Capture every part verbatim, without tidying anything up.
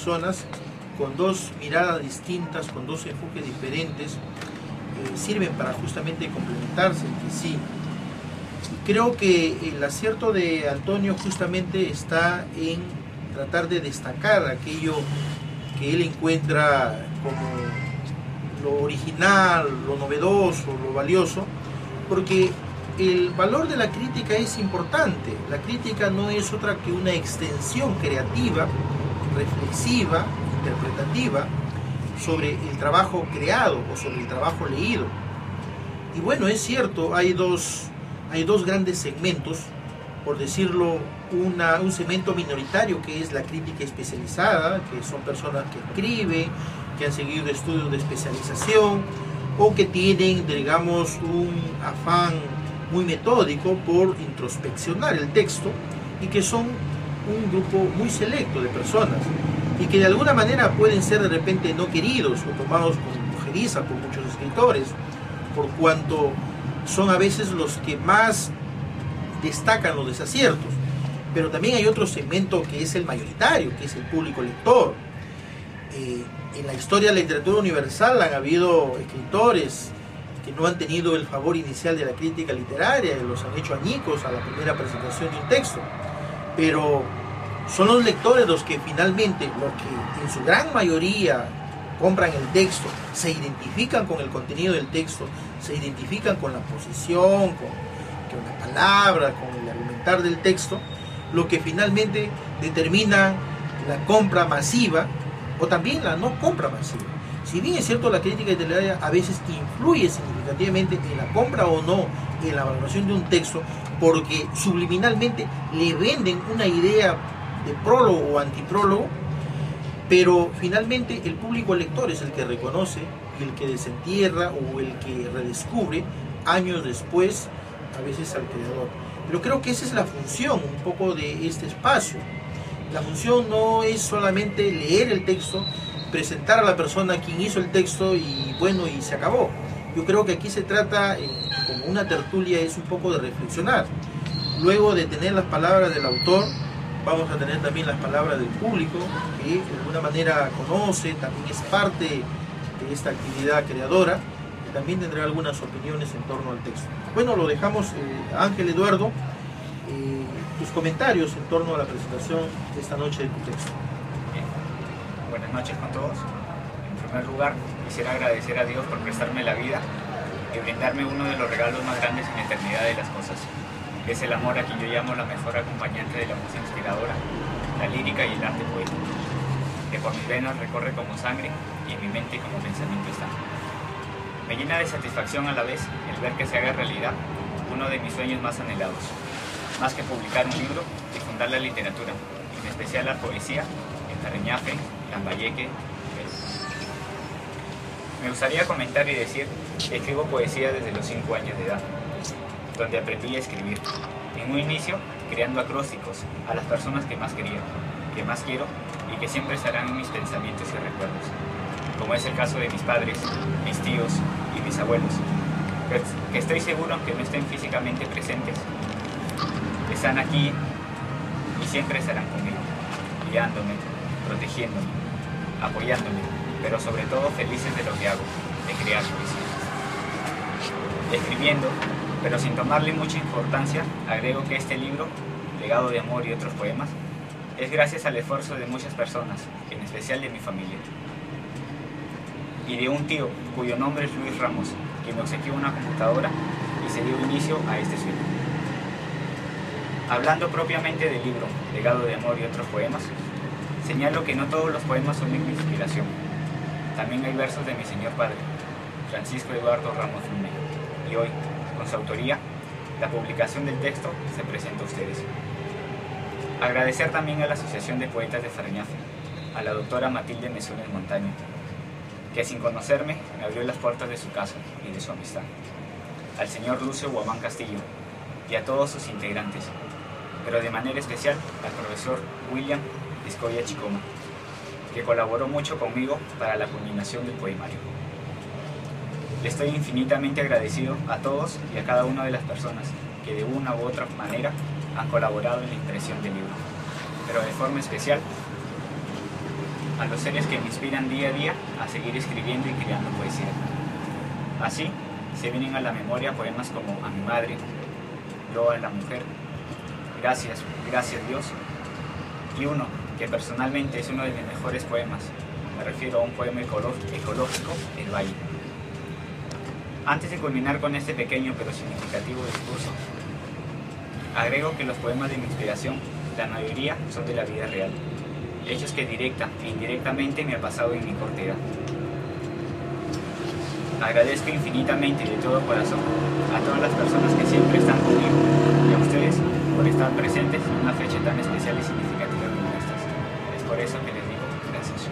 personas con dos miradas distintas, con dos enfoques diferentes, eh, sirven para justamente complementarse entre sí. Creo que el acierto de Antonio justamente está en tratar de destacar aquello que él encuentra como lo original, lo novedoso, lo valioso, porque el valor de la crítica es importante. La crítica no es otra que una extensión creativa, reflexiva, interpretativa sobre el trabajo creado o sobre el trabajo leído. Y bueno, es cierto, hay dos, hay dos grandes segmentos, por decirlo, una, un segmento minoritario que es la crítica especializada, que son personas que escriben, que han seguido estudios de especialización o que tienen, digamos, un afán muy metódico por introspeccionar el texto, y que son un grupo muy selecto de personas y que de alguna manera pueden ser de repente no queridos o tomados con ligeriza por muchos escritores, por cuanto son a veces los que más destacan los desaciertos. Pero también hay otro segmento que es el mayoritario, que es el público lector. Eh, en la historia de la literatura universal han habido escritores que no han tenido el favor inicial de la crítica literaria y los han hecho añicos a la primera presentación de un texto, pero son los lectores los que finalmente, los que en su gran mayoría compran el texto, se identifican con el contenido del texto, se identifican con la posición, con, con la palabra, con el argumentar del texto, lo que finalmente determina la compra masiva o también la no compra masiva. Si bien es cierto, la crítica literaria a veces influye significativamente en la compra o no, en la valoración de un texto, porque subliminalmente le venden una idea de prólogo o antiprólogo, pero finalmente el público lector es el que reconoce y el que desentierra o el que redescubre años después a veces al creador. Pero creo que esa es la función un poco de este espacio. La función no es solamente leer el texto, presentar a la persona a quien hizo el texto y bueno, y se acabó. Yo creo que aquí se trata, eh, como una tertulia, es un poco de reflexionar. Luego de tener las palabras del autor, vamos a tener también las palabras del público, que de alguna manera conoce, también es parte de esta actividad creadora, y también tendrá algunas opiniones en torno al texto. Bueno, lo dejamos eh, a Ángel Eduardo, eh, tus comentarios en torno a la presentación de esta noche de tu texto. Bien. Buenas noches con todos. En primer lugar, quisiera agradecer a Dios por prestarme la vida y brindarme uno de los regalos más grandes en la eternidad de las cosas. Es el amor a quien yo llamo la mejor acompañante de la música inspiradora, la lírica y el arte poético, que por mis venas recorre como sangre y en mi mente como pensamiento está. Me llena de satisfacción a la vez el ver que se haga realidad uno de mis sueños más anhelados, más que publicar un libro, difundar la literatura, en especial la poesía, en Carreñafe, Lambayeque. Me gustaría comentar y decir que escribo poesía desde los cinco años de edad, donde aprendí a escribir. En un inicio, creando acrósticos a las personas que más quería, que más quiero y que siempre estarán en mis pensamientos y recuerdos, como es el caso de mis padres, mis tíos y mis abuelos, que estoy seguro que no estén físicamente presentes, están aquí y siempre estarán conmigo, guiándome, protegiéndome, apoyándome, pero sobre todo felices de lo que hago, de crear poesía. Escribiendo, pero sin tomarle mucha importancia, agrego que este libro, Legado de Amor y otros poemas, es gracias al esfuerzo de muchas personas, en especial de mi familia, y de un tío cuyo nombre es Luis Ramos, quien me obsequió una computadora y se dio inicio a este sueño. Hablando propiamente del libro, Legado de Amor y otros poemas, señalo que no todos los poemas son de mi inspiración. También hay versos de mi señor padre, Francisco Eduardo Ramos Lume, y hoy, con su autoría, la publicación del texto se presenta a ustedes. Agradecer también a la Asociación de Poetas de Farañafe, a la doctora Matilde Mesunes Montaño, que sin conocerme me abrió las puertas de su casa y de su amistad, al señor Lucio Guamán Castillo y a todos sus integrantes, pero de manera especial al profesor William Vizcoya Chicoma, que colaboró mucho conmigo para la culminación del poemario. Le estoy infinitamente agradecido a todos y a cada una de las personas que de una u otra manera han colaborado en la impresión del libro, pero de forma especial a los seres que me inspiran día a día a seguir escribiendo y creando poesía. Así, se vienen a la memoria poemas como A mi madre, Loa la mujer, Gracias, gracias Dios, y uno que personalmente es uno de mis mejores poemas. Me refiero a un poema ecológico, El Valle. Antes de culminar con este pequeño pero significativo discurso, agrego que los poemas de mi inspiración, la mayoría son de la vida real, hechos que directa e indirectamente me ha pasado en mi corta edad. Agradezco infinitamente de todo corazón a todas las personas que siempre están conmigo y a ustedes por estar presentes en una fecha tan especial y significativa como estas. Es por eso que les digo gracias.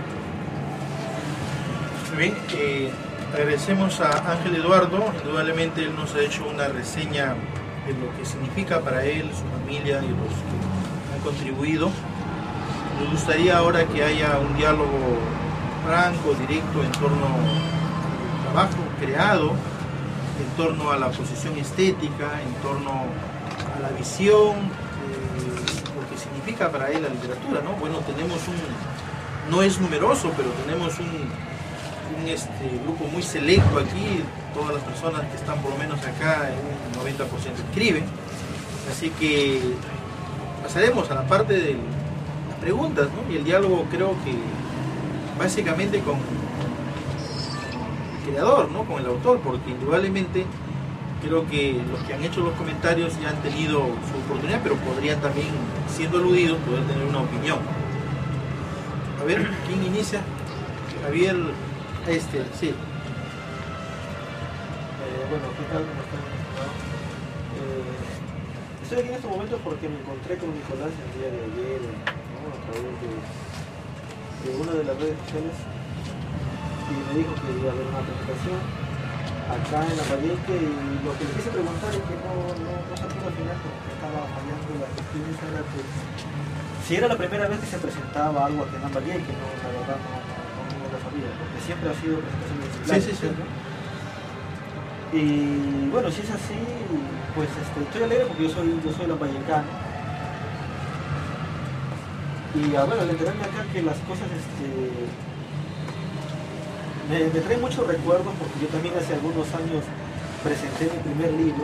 Bien, eh, agradecemos a Ángel Eduardo. Indudablemente él nos ha hecho una reseña de lo que significa para él, su familia y los que han contribuido. Nos gustaría ahora que haya un diálogo franco, directo en torno al trabajo creado, en torno a la posición estética, en torno a la visión, eh, lo que significa para él la literatura, ¿no? Bueno, tenemos un, no es numeroso, pero tenemos un, un este, grupo muy selecto aquí, todas las personas que están por lo menos acá, un noventa por ciento escriben, así que pasaremos a la parte de las preguntas, ¿no? Y el diálogo creo que básicamente con el creador, ¿no? Con el autor, porque indudablemente creo que los que han hecho los comentarios ya han tenido su oportunidad, pero podrían también, siendo aludidos, poder tener una opinión. A ver, ¿quién inicia? Javier, este, sí. Eh, bueno, ¿qué tal? ¿Cómo están? Eh, estoy aquí en estos momentos porque me encontré con Nicolás el día de ayer, ¿no? A través de, de una de las redes sociales, y me dijo que iba a haber una presentación acá en La Valleque, y lo que le quise preguntar es que no, no, no se pudo al final porque estaba fallando la experiencia, era que si era la primera vez que se presentaba algo aquí en La Valleque, no, la verdad no, no, no lo sabía, porque siempre ha sido presentaciones de Sí, sí, sí. ¿no? Y bueno, si es así, pues este, estoy alegre porque yo soy, yo soy lambayecano. Y ah, bueno, al enterarme acá que las cosas este, me, me trae muchos recuerdos, porque yo también hace algunos años presenté mi primer libro,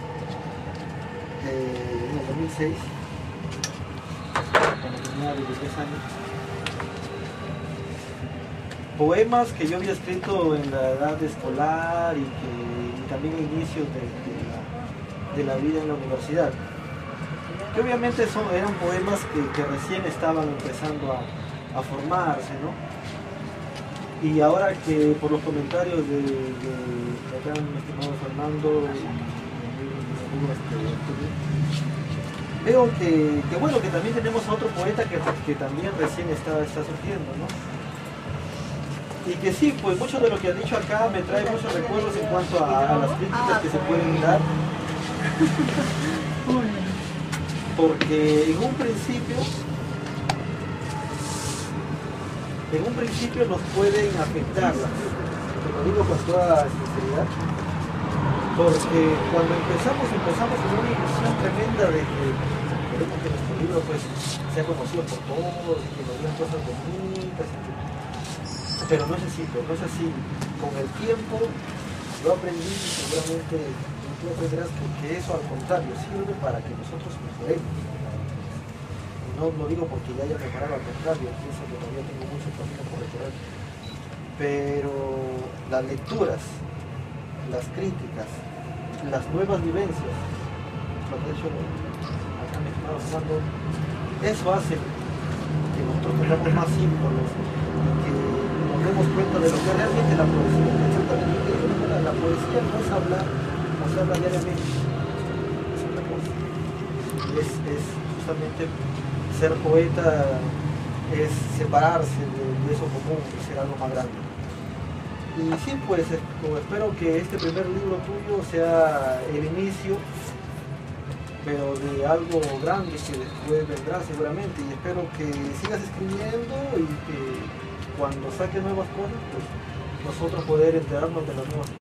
eh, en el dos mil seis, cuando tenía veintitrés años. Poemas que yo había escrito en la edad escolar y, que, y también a inicios de, de, la, de la vida en la universidad. Que obviamente son, eran poemas que, que recién estaban empezando a, a formarse, ¿no? Y ahora que por los comentarios de, de, de acá mi estimado Fernando y mi amigo este, veo que, que bueno, que también tenemos a otro poeta que, que también recién está, está surgiendo, ¿no? Y que sí, pues mucho de lo que han dicho acá me trae muchos recuerdos en cuanto a, a las críticas que se pueden dar. Porque en un principio, en un principio nos pueden afectar, te lo digo con toda sinceridad, porque cuando empezamos, empezamos con una ilusión tremenda de que queremos que nuestro libro pues sea conocido por todos, y que nos digan cosas bonitas, y que pero no es así, pues no es así. Con el tiempo yo aprendí, y seguramente tú aprenderás que, que eso al contrario sirve para que nosotros mejoremos. Y no lo digo porque ya haya mejorado, al contrario, pienso que todavía tengo mucho camino por recorrer. Pero las lecturas, las críticas, las nuevas vivencias, lo que he hecho acá me estaba hablando, eso hace que nosotros tengamos más símbolos, que nos demos cuenta de lo que realmente la poesía, exactamente, la, la poesía no es hablar, no se habla diariamente, es otra cosa. Es, es justamente ser poeta, es separarse de, de eso común y ser algo más grande. Y sí, pues como espero que este primer libro tuyo sea el inicio, pero de algo grande que después vendrá seguramente, y espero que sigas escribiendo y que cuando saques nuevas cosas, pues nosotros poder enterarnos de las nuevas